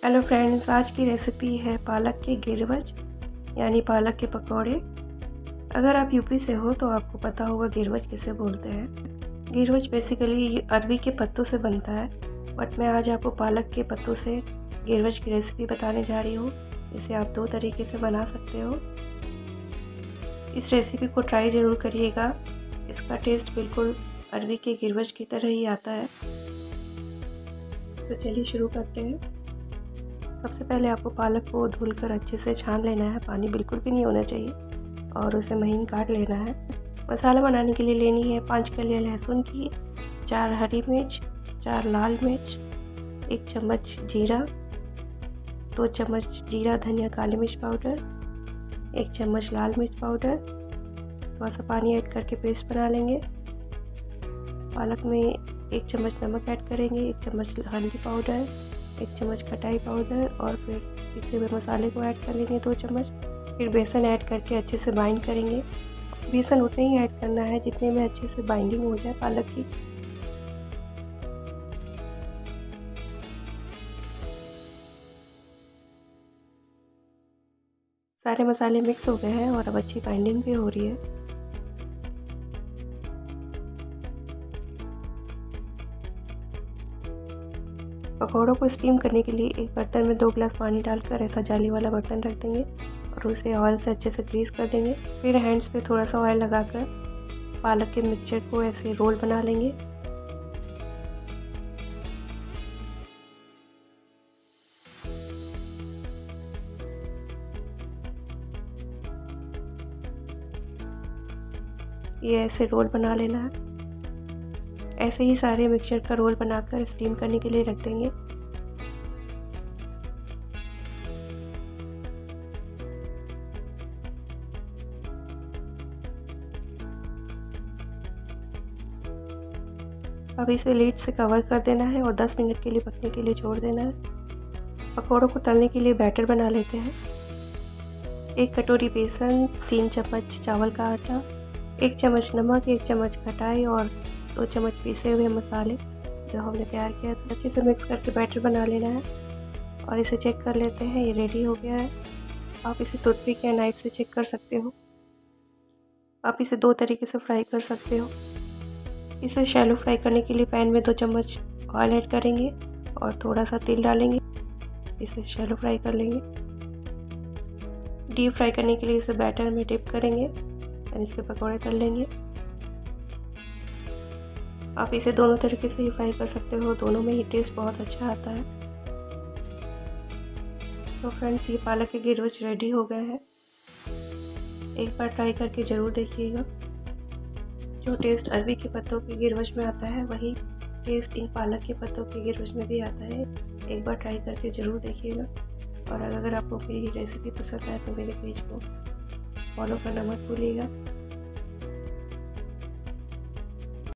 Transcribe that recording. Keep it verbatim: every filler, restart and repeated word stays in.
Hello friends, आज की recipe है पालक के गिरवज यानी पालक के पकौड़े। अगर आप यूपी से हो तो आपको पता होगा गिरवज किसे बोलते हैं। गिरवज बेसिकली अरबी के पत्तों से बनता है, बट मैं आज आपको पालक के पत्तों से गिरवज की रेसिपी बताने जा रही हूँ। इसे आप दो तरीके से बना सकते हो। इस रेसिपी को ट्राई ज़रूर करिएगा, इसका टेस्ट बिल्कुल अरबी के गिरवज की तरह ही आता है। तो चलिए शुरू करते हैं। सबसे पहले आपको पालक को धुलकर अच्छे से छान लेना है, पानी बिल्कुल भी नहीं होना चाहिए, और उसे महीन काट लेना है। मसाला बनाने के लिए लेनी है पाँच कलियां लहसुन की, चार हरी मिर्च, चार लाल मिर्च, एक चम्मच जीरा, दो चम्मच जीरा धनिया काली मिर्च पाउडर, एक चम्मच लाल मिर्च पाउडर। थोड़ा सा पानी ऐड करके पेस्ट बना लेंगे। पालक में एक चम्मच नमक ऐड करेंगे, एक चम्मच हल्दी पाउडर, एक चम्मच खटाई पाउडर, और फिर पिसे हुए मसाले को ऐड कर लेंगे दो चम्मच। फिर बेसन ऐड करके अच्छे से बाइंड करेंगे। बेसन उतने ही ऐड करना है जितने में अच्छे से बाइंडिंग हो जाए पालक की। सारे मसाले मिक्स हो गए हैं और अब अच्छी बाइंडिंग भी हो रही है। पकौड़ों को स्टीम करने के लिए एक बर्तन में दो गिलास पानी डालकर ऐसा जाली वाला बर्तन रख देंगे और उसे ऑयल से अच्छे से ग्रीस कर देंगे। फिर हैंड्स पे थोड़ा सा ऑयल लगाकर पालक के मिक्सचर को ऐसे रोल बना लेंगे। ये ऐसे रोल बना लेना है। ऐसे ही सारे मिक्सचर का रोल बनाकर स्टीम करने के लिए रख देंगे। अब इसे लीड से कवर कर देना है और दस मिनट के लिए पकने के लिए छोड़ देना है। पकौड़ों को तलने के लिए बैटर बना लेते हैं। एक कटोरी बेसन, तीन चम्मच चावल का आटा, एक चम्मच नमक, एक चम्मच खटाई और दो चम्मच पीसे हुए मसाले जो हमने तैयार किया था। अच्छे से मिक्स करके बैटर बना लेना है और इसे चेक कर लेते हैं, ये रेडी हो गया है। आप इसे टूथपिक या नाइफ से चेक कर सकते हो। आप इसे दो तरीके से फ्राई कर सकते हो। इसे शैलो फ्राई करने के लिए पैन में दो चम्मच ऑयल ऐड करेंगे और थोड़ा सा तेल डालेंगे। इसे शैलो फ्राई कर लेंगे। डीप फ्राई करने के लिए इसे बैटर में डिप करेंगे और इसके पकौड़े तल लेंगे। आप इसे दोनों तरीके से ही फ्राई कर सकते हो, दोनों में ही टेस्ट बहुत अच्छा आता है। तो फ्रेंड्स, ये पालक के गिरवज रेडी हो गए हैं। एक बार ट्राई करके ज़रूर देखिएगा। जो टेस्ट अरबी के पत्तों के गिरवज में आता है वही टेस्ट इन पालक के पत्तों के गिरवज में भी आता है। एक बार ट्राई करके ज़रूर देखिएगा। और अगर आपको मेरी रेसिपी पसंद आए तो मेरे पेज को फॉलो करना मत भूलिएगा।